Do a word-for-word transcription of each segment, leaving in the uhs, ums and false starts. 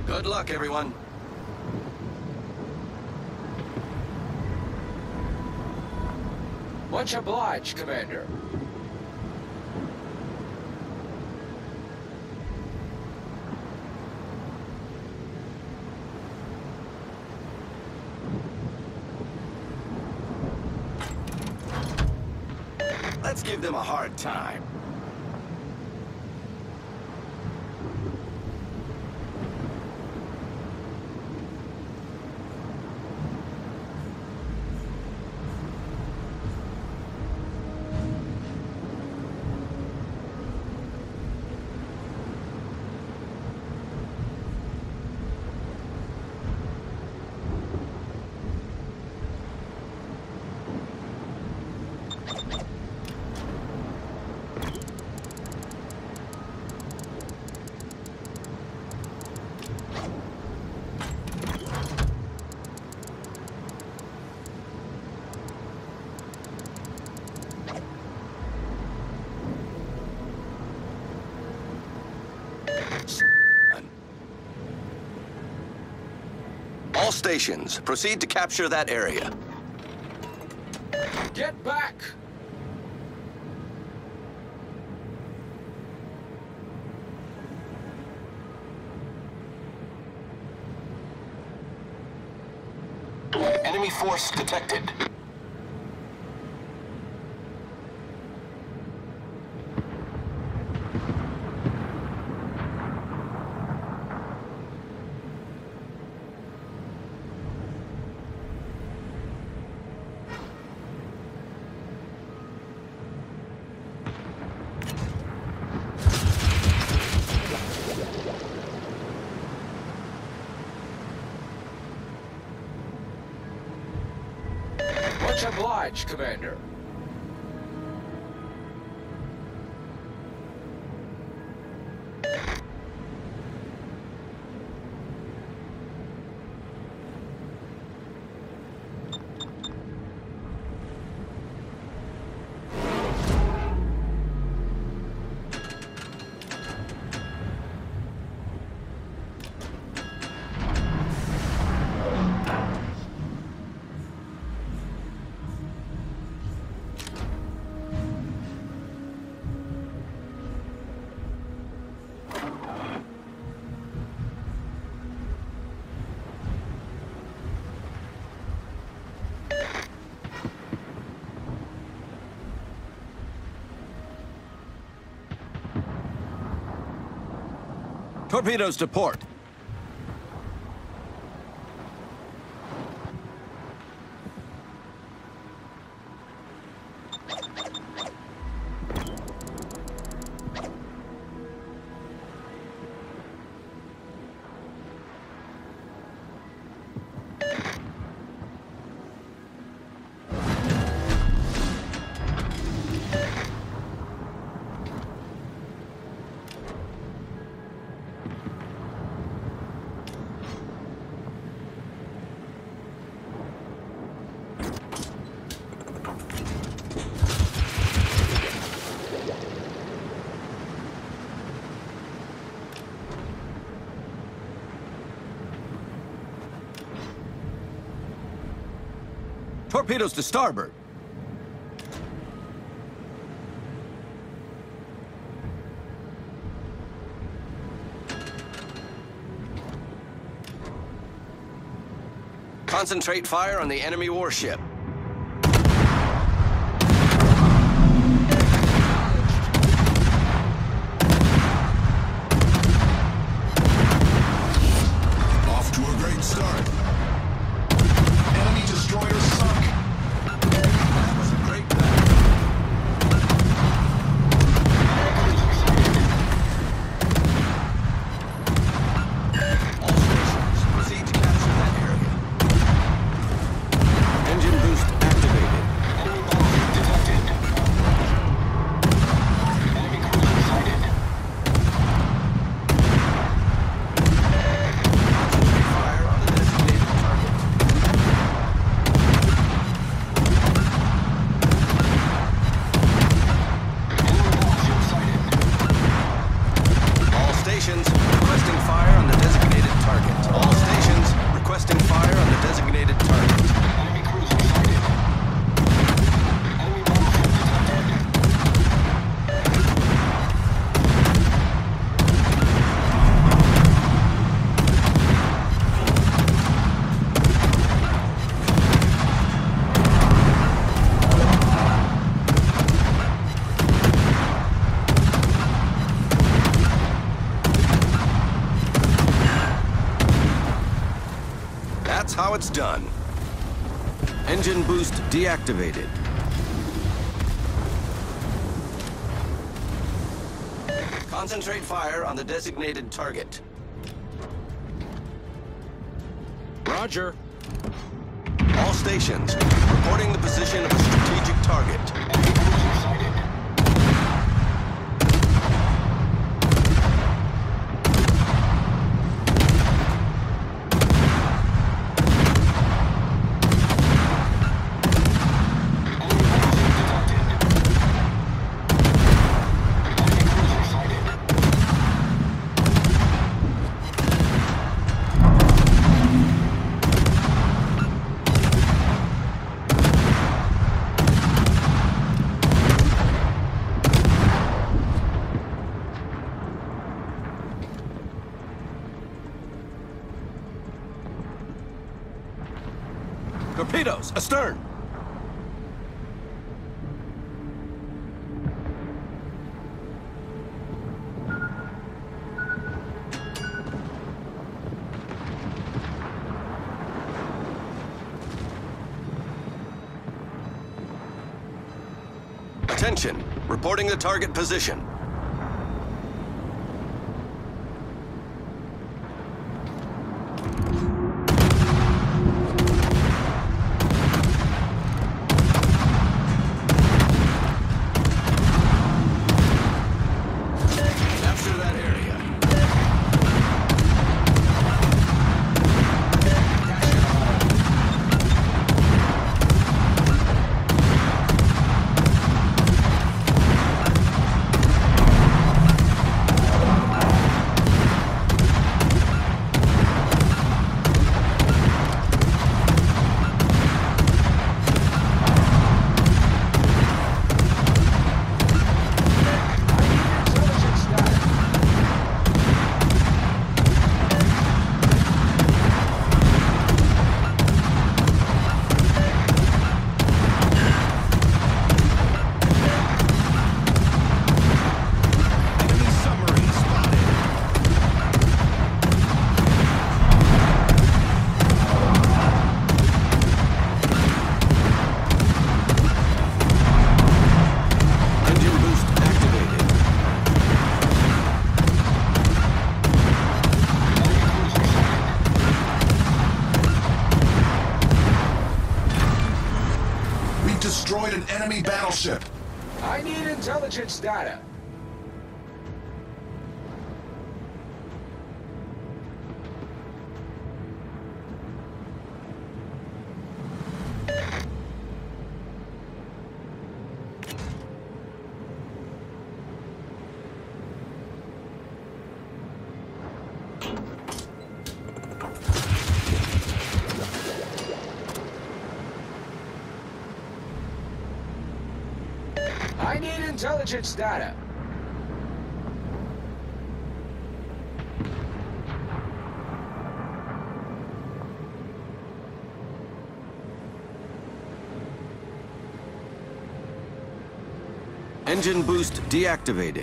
Good luck, everyone. Much obliged, Commander. Let's give them a hard time. All stations, proceed to capture that area. Get back! Enemy force detected. Much obliged, Commander. Torpedoes to port. Torpedoes to starboard. Concentrate fire on the enemy warship. Off to a great start. Enemy destroyer sunk. That was a great battle. All stations, proceed to capture that area. Engine boost activated. Enemy bomb detected. Enemy cruiser sighted. Concentrate fire on the designated target. Enemy battleship sighted. All stations, requesting fire on the designated target. That's how it's done. Engine boost deactivated. Concentrate fire on the designated target. Roger. All stations, reporting the position of a strategic target. Enemy cruiser sighted. Torpedoes, astern! Attention, reporting the target position. Capture that area. Enemy submarine spotted. Engine boost activated. We've destroyed an enemy battleship. I need intelligence data. I need intelligence data. Engine boost deactivated.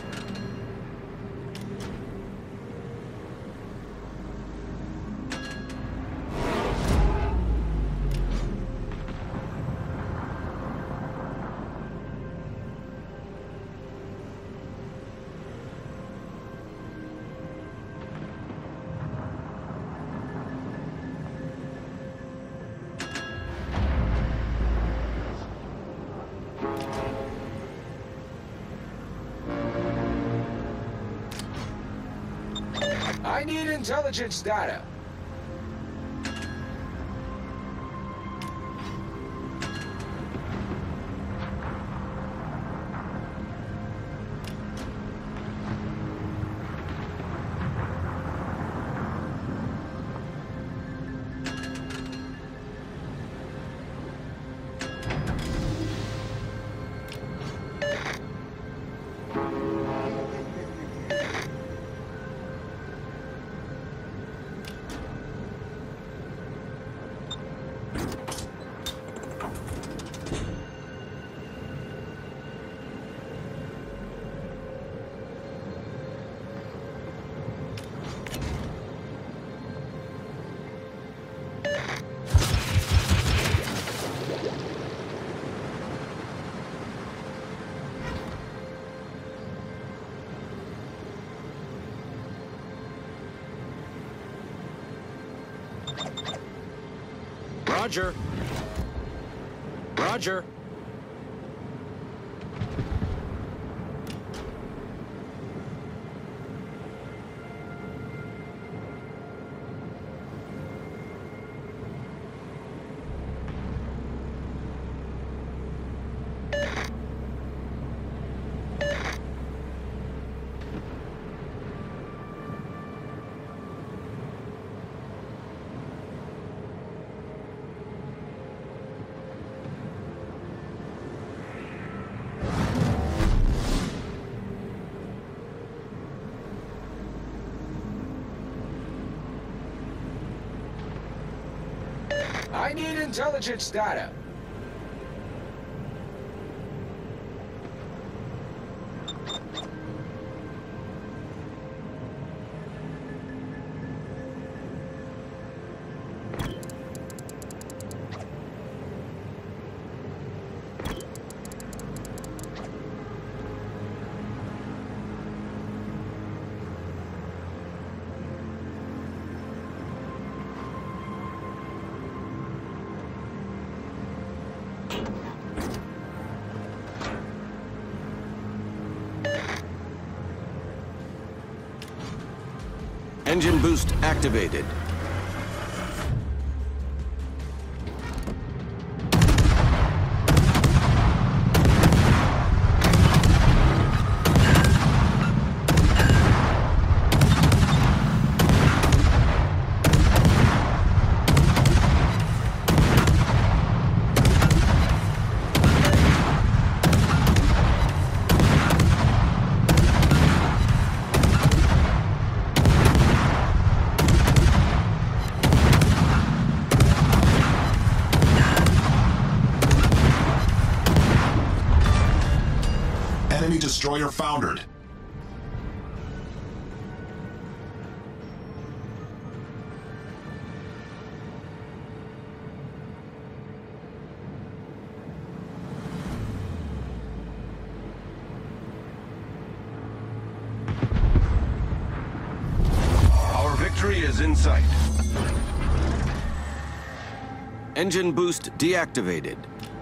I need intelligence data. Roger. Roger. I need intelligence data. Engine boost activated. Enemy destroyer foundered. Our victory is in sight. Engine boost deactivated.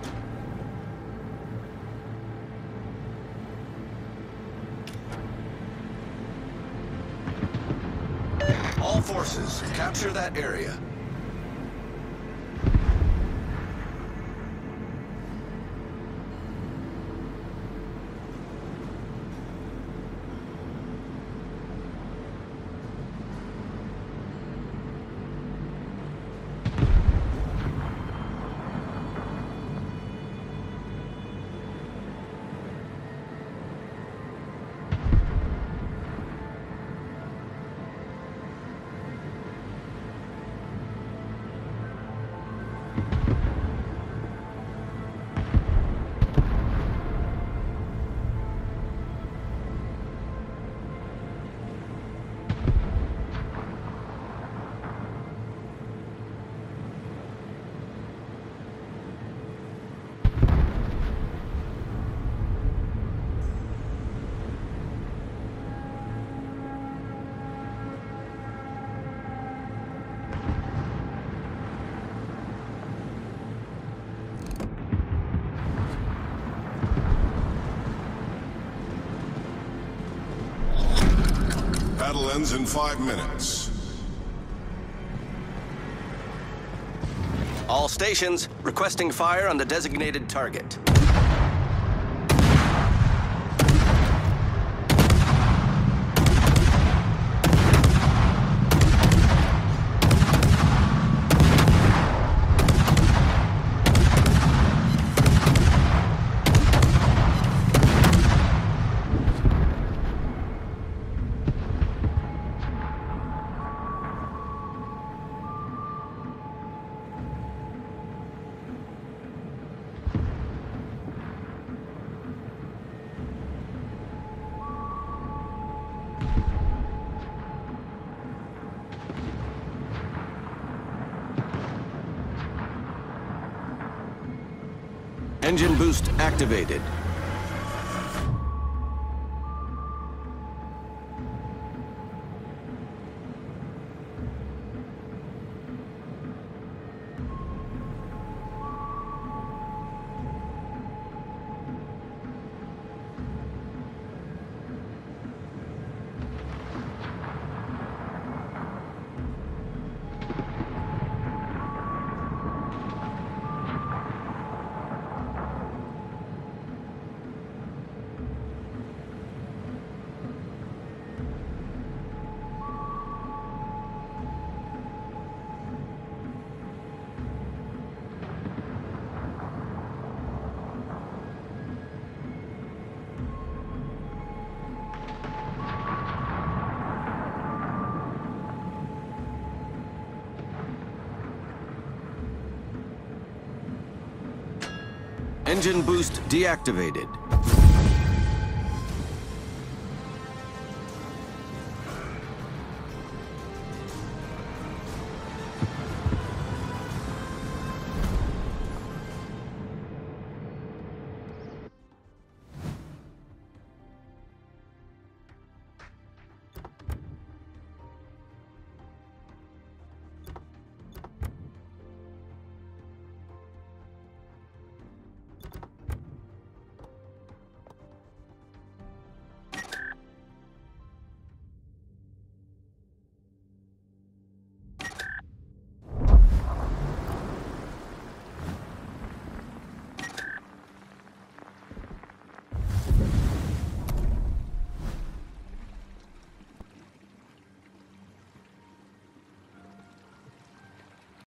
All forces, capture that area. Battle ends in five minutes. All stations requesting fire on the designated target. Engine boost activated. Engine boost deactivated.